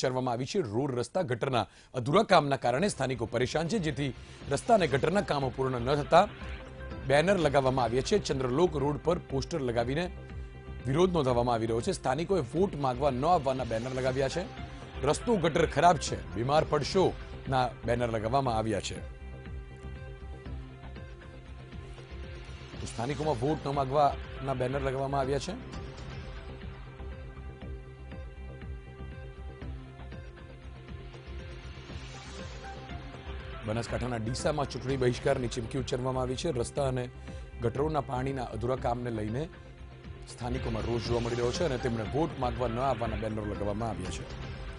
ઉચ્ચારવામાં આવી છે। રોડ રસ્તા ગટરના અધૂરા કામના કારણે સ્થાનિકો પરેશાન છે, જેથી રસ્તા અને ગટરના કામો પૂર્ણ ન થતા બેનર લગાવવામાં આવ્યા છે। ચંદ્રલોક રોડ પર પોસ્ટર લગાવીને વિરોધ નોંધાવવામાં આવી રહ્યો છે। સ્થાનિકોએ વોટ માંગવા ન આવવાના બેનર લગાવ્યા છે। રસ્તો ગટર ખરાબ છે, બીમાર પડશો ના બેનર લગાવવામાં આવ્યા છે। તો સ્થાનિકોમાં વોટ ન માંગવાના બેનર લગાવવામાં આવ્યા છે। બનાસકાંઠાના ડીસામાં ચૂંટણી બહિષ્કારની ચીમકી ઉચ્ચારવામાં આવી છે। રસ્તા અને ગટરોના પાણીના અધૂરા કામને લઈને સ્થાનિકોમાં રોષ જોવા મળી રહ્યો છે અને તેમણે વોટ માંગવા ન આવવાના બેનરો લગાવવામાં આવ્યા છે।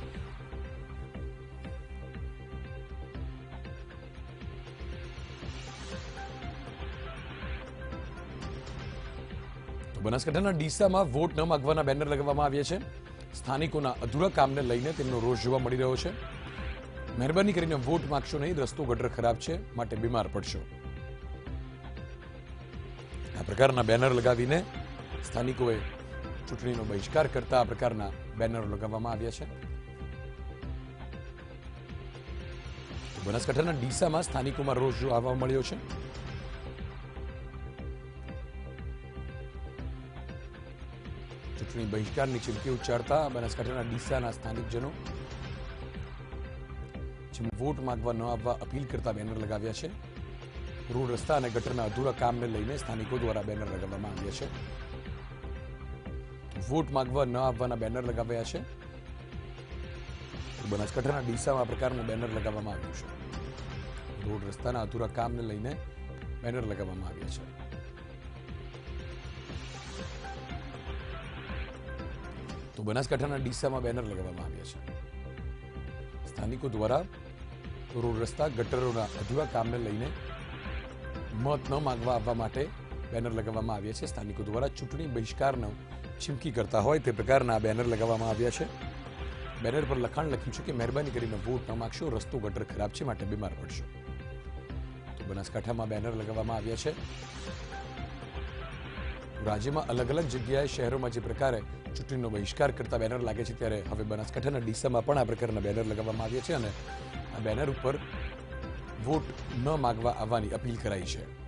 તો બનાસકાંઠાના ડીસામાં વોટ ન માંગવાના બેનર લગાવવામાં આવ્યા છે। સ્થાનિકોના અધૂરા કામને લઈને તેમનો રોષ જોવા મળી રહ્યો છે। મહેરબાની કરીને વોટ માંગશો નહીં, રસ્તો ગટર ખરાબ છે, માટે બીમાર પડશો। આ પ્રકારના બેનર લગાવીને સ્થાનિકોએ ચૂંટણીનો બહિષ્કાર કરતા આ પ્રકારના બેનરો લગાવવામાં આવ્યા છે। બનાસકાંઠાના ડીસામાં સ્થાનિકોમાં રોષ જોવા મળ્યો છે। ચૂંટણી બહિષ્કારની ચીમકી ઉચ્ચારતા બનાસકાંઠાના ડીસાના સ્થાનિકજનો વોટ માંગવા ન આવવા અપીલ કરતા બેનર લગાવ્યા છે। રોડ રસ્તા અને ગટરના અધૂરા કામને લઈને સ્થાનિકો દ્વારા બેનર લગાવવામાં આવ્યા છે। વોટ માંગવા ન આવવાના બેનર લગાવ્યા છે। બનાસકાંઠાના ડીસામાં આ પ્રકારનું બેનર લગાવવામાં આવ્યું છે। રોડ રસ્તાના અધૂરા કામને લઈને બેનર લગાવવામાં આવ્યા છે। તો બનાસકાંઠાના ડીસામાં બેનર લગાવવામાં આવ્યા છે। સ્થાનિકો દ્વારા રોડ રસ્તા ગટરોના અધૂરા કામને લઈને મત ન માંગવા આવવા માટે બેનર લગાવવામાં આવ્યા છે। સ્થાનિકો દ્વારા ચૂંટણી બહિષ્કારનો ચીમકી કરતા હોય તે પ્રકારના બેનર લગાવવામાં આવ્યા છે। બેનર પર લખાણ લખ્યું છે કે મહેરબાની કરીને વોટ ન માંગશો, રસ્તો ગટર ખરાબ છે, માટે બીમાર પડશો। તો બનાસકાંઠામાં બેનર લગાવવામાં આવ્યા છે। રાજ્યમાં અલગ અલગ જગ્યાએ શહેરોમાં જે પ્રકારે ચૂંટણીનો બહિષ્કાર કરતા બેનર લાગે છે, ત્યારે હવે બનાસકાંઠાના ડીસામાં પણ આ પ્રકારના બેનર લગાવવામાં આવ્યા છે અને આ બેનર ઉપર વોટ ન માંગવા આવવાની અપીલ કરાઈ છે।